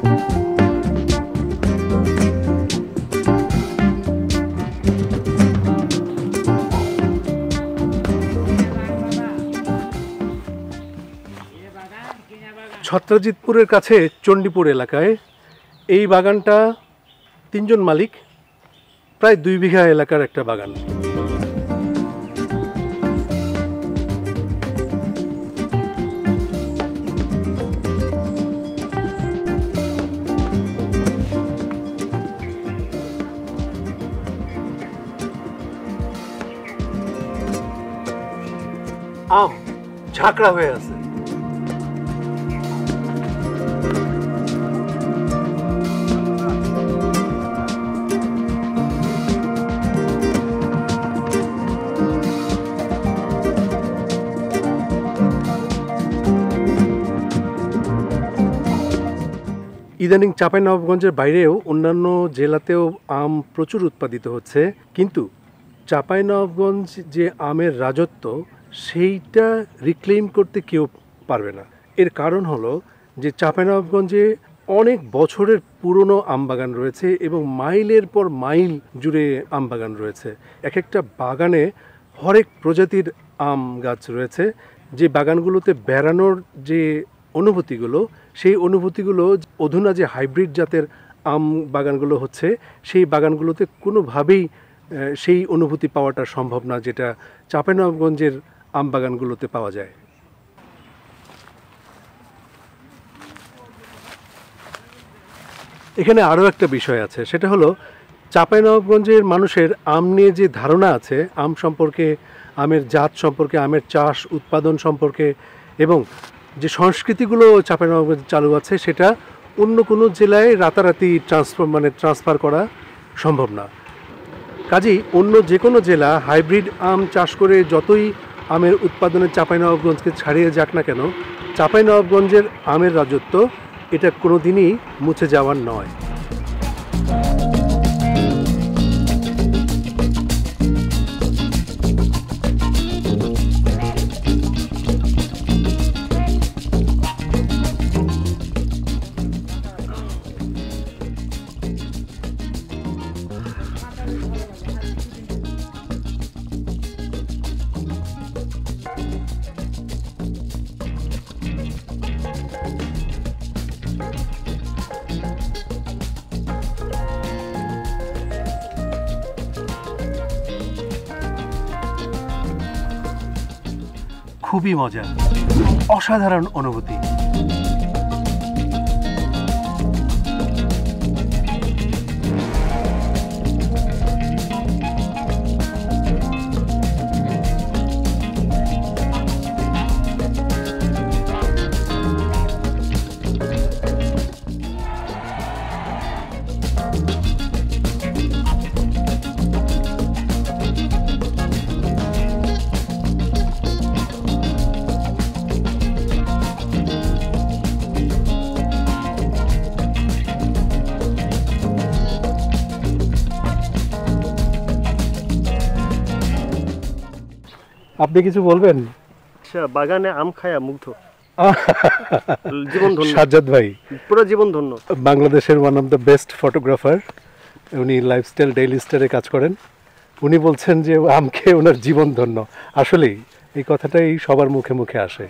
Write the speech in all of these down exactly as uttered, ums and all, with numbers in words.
ছত্রাজিতপুরের কাছে চণ্ডীপুর এলাকায় এই বাগানটা তিনজন মালিক, প্রায় দুই বিঘা এলাকার একটা বাগান। আম ঝাঁকড়া হয়ে আছে। ইদানিং চাঁপাইনবাবগঞ্জের বাইরেও অন্যান্য জেলাতেও আম প্রচুর উৎপাদিত হচ্ছে, কিন্তু চাঁপাইনবাবগঞ্জ যে আমের রাজত্ব সেইটা রিক্লেইম করতে কেউ পারবে না। এর কারণ হলো যে চাঁপাইনবাবগঞ্জে অনেক বছরের পুরনো আম বাগান রয়েছে এবং মাইলের পর মাইল জুড়ে আম বাগান রয়েছে। এক একটা বাগানে হরেক প্রজাতির আম গাছ রয়েছে। যে বাগানগুলোতে বেড়ানোর যে অনুভূতিগুলো, সেই অনুভূতিগুলো অধুনা যে হাইব্রিড জাতের আম বাগানগুলো হচ্ছে সেই বাগানগুলোতে কোনোভাবেই সেই অনুভূতি পাওয়াটা সম্ভব না, যেটা চাঁপাইনবাবগঞ্জের আম বাগানগুলোতে পাওয়া যায়। এখানে আরও একটা বিষয় আছে, সেটা হলো চাঁপাইনবাবগঞ্জের মানুষের আম নিয়ে যে ধারণা আছে, আম সম্পর্কে, আমের জাত সম্পর্কে, আমের চাষ উৎপাদন সম্পর্কে এবং যে সংস্কৃতিগুলো চাঁপাইনবাবগঞ্জে চালু আছে, সেটা অন্য কোনো জেলায় রাতারাতি ট্রান্সফার মানে ট্রান্সফার করা সম্ভব না। কাজেই অন্য যে কোনো জেলা হাইব্রিড আম চাষ করে যতই আমের উৎপাদনে চাঁপাইনবাবগঞ্জকে ছাড়িয়ে যাক না কেন, চাঁপাইনবাবগঞ্জের আমের রাজত্ব এটা কোনো দিনই মুছে যাওয়ার নয়। খুবই মজা, অসাধারণ অনুভূতি। আপনি কিছু বলবেন? আচ্ছা, বাগানে আম খায়া মুগ্ধ, জীবন ধন্য। সাজ্জাদ ভাই পুরো জীবন ধন্য। বাংলাদেশের one of the best photographer, উনি লাইফস্টাইল ডেইলি স্টারে কাজ করেন। উনি বলছেন যে আম খেয়ে ওনার জীবন ধন্য। আসলেই এই কথাটাই সবার মুখে মুখে আসে।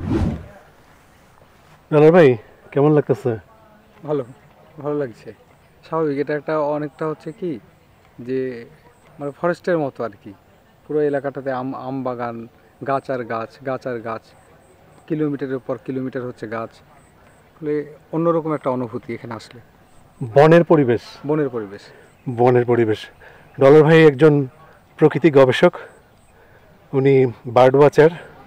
ডালার ভাই কেমন লাগতেছে? ভালো, ভালো লাগছে। স্বাভাবিক, এটা একটা অনেকটা হচ্ছে কি যে মানে ফরেস্টের মতো আর কি। পুরো এলাকাটাতে আম আম বাগান, গাছ আর গাছ, গাছ আর গাছ, কিলোমিটারের পর কিলোমিটার হচ্ছে গাছ। ফলে অন্যরকম একটা অনুভূতি এখানে আসলে। বনের পরিবেশ, বনের পরিবেশ, বনের পরিবেশ। ডলার ভাই একজন প্রকৃতি গবেষক, উনি বার্ড ওয়াচার।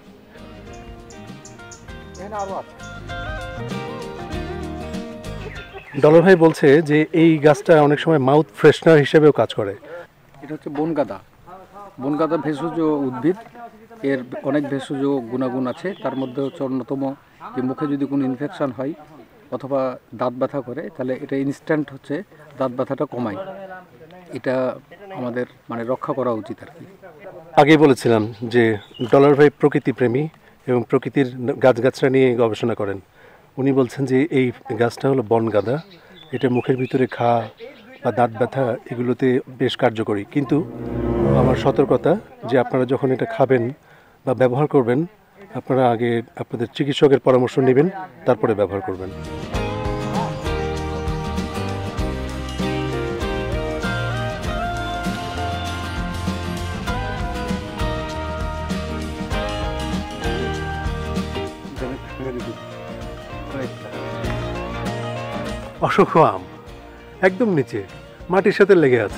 ডলার ভাই বলছে যে এই গাছটা অনেক সময় মাউথ ফ্রেশনার হিসেবেও কাজ করে। এটা হচ্ছে বনগাদা। বনগাদা ভেষজ উদ্ভিদ, এর অনেক ভেষজ গুণাগুণ আছে। তার মধ্যে হচ্ছে অন্যতম যে মুখে যদি কোনো ইনফেকশন হয় অথবা দাঁত ব্যথা করে, তাহলে এটা ইনস্ট্যান্ট হচ্ছে দাঁত ব্যথাটা কমায়। এটা আমাদের মানে রক্ষা করা উচিত আর কি। আগেই বলেছিলাম যে ডলার ভাই প্রকৃতি প্রেমী এবং প্রকৃতির গাছগাছরা নিয়ে গবেষণা করেন। উনি বলছেন যে এই গাছটা হলো বনগাদা, এটা মুখের ভিতরে ঘা বা দাঁত ব্যথা এগুলোতে বেশ কার্যকরী। কিন্তু আমার সতর্কতা যে আপনারা যখন এটা খাবেন বা ব্যবহার করবেন, আপনারা আগে আপনাদের চিকিৎসকের পরামর্শ নেবেন, তারপরে ব্যবহার করবেন। অসংখ্য আম একদম নিচে মাটির সাথে লেগে আছে।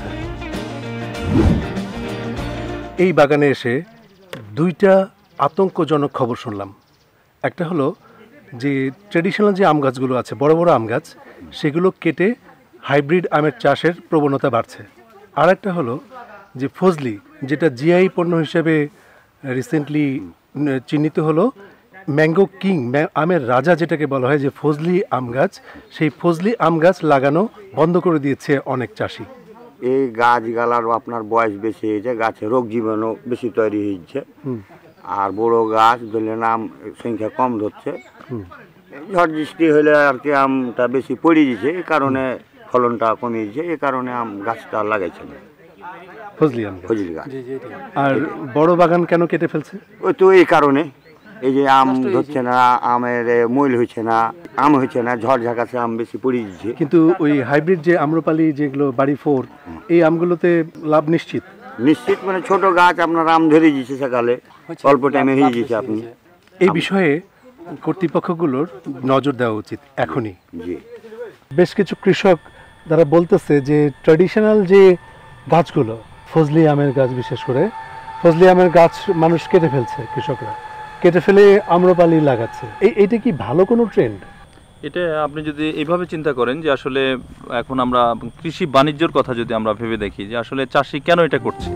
এই বাগানে এসে দুইটা আতঙ্কজনক খবর শুনলাম। একটা হলো যে ট্র্যাডিশনাল যে আম গাছগুলো আছে, বড় বড় আম গাছ, সেগুলো কেটে হাইব্রিড আমের চাষের প্রবণতা বাড়ছে। আর একটা হলো যে ফজলি, যেটা জিআই পণ্য হিসেবে রিসেন্টলি চিহ্নিত হলো, ম্যাঙ্গো কিং, আমের রাজা যেটাকে বলা হয়, যে ফজলি আম গাছ, সেই ফজলি আম গাছ লাগানো বন্ধ করে দিয়েছে অনেক চাষি। এই গাছগালার আপনার বয়স বেশি হয়েছে, গাছে রোগ জীবাণু বেশি তৈরি হয়েছে, আর বড় গাছ ধরলেন আম সংখ্যা কম ধরছে। ঝড় বৃষ্টি হলে আর কি আমটা বেশি পড়ে গেছে, এই কারণে ফলনটা কমিয়েছে, এই কারণে আম গাছটা লাগাইছে না ফজলি আম ফজলি গাছ। আর বড় বাগান কেন কেটে ফেলছে? ওই তো এই কারণে, এই যে আম ধরছে না, আমের মূল হচ্ছে না, আম হচ্ছে না, ঝড় ঝাঁকাছে আম বেশি পড়ে যাচ্ছে। কিন্তু ওই হাইব্রিড যে আম্রপালি যেগুলো বাড়ি ফোর, এই আমগুলোতে লাভ নিশ্চিত নিশ্চিত মানে ছোট গাছ আপনার আম ধরে দিচ্ছে, সকালে অল্প টাইমে হয়ে গেছে। আপনি এই বিষয়ে কর্তৃপক্ষগুলোর নজর দেওয়া উচিত এখনই। জি, বেশ কিছু কৃষক যারা বলতেছে যে ট্র্যাডিশনাল যে গাছগুলো, ফজলি আমের গাছ, বিশেষ করে ফজলি আমের গাছ মানুষ কেটে ফেলছে, কৃষকরা কেটে ফেলে আম্রপালি লাগাচ্ছে। এই এটা কি ভালো কোনো ট্রেন্ড? এটা আপনি যদি এইভাবে চিন্তা করেন যে আসলে এখন আমরা কৃষি বাণিজ্যর কথা যদি আমরা ভেবে দেখি যে আসলে চাষি কেন এটা করছে,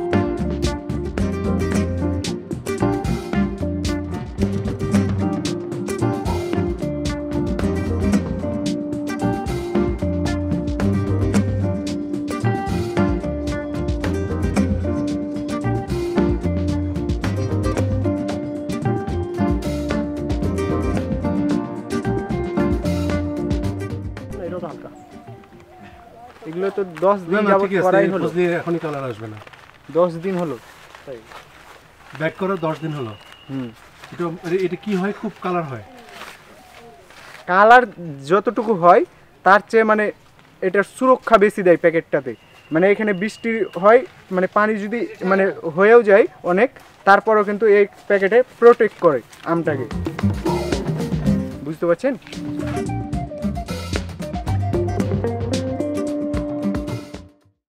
এগুলো তো দশ দিন যাবত করাই হলো, এখনই কালার আসবে না, দশ দিন হলো ব্যাক করো, দশ দিন হলো। হুম, এটা এটা কি হয়, খুব কালার হয়? কালার যতটুকু হয় তার চেয়ে মানে এটার সুরক্ষা বেশি দেয় প্যাকেটটাতে। মানে এখানে বৃষ্টি হয়, মানে পানি যদি মানে হয়েও যায় অনেক, তারপরেও কিন্তু এই প্যাকেটে প্রোটেক্ট করে আমটাকে, বুঝতে পারছেন?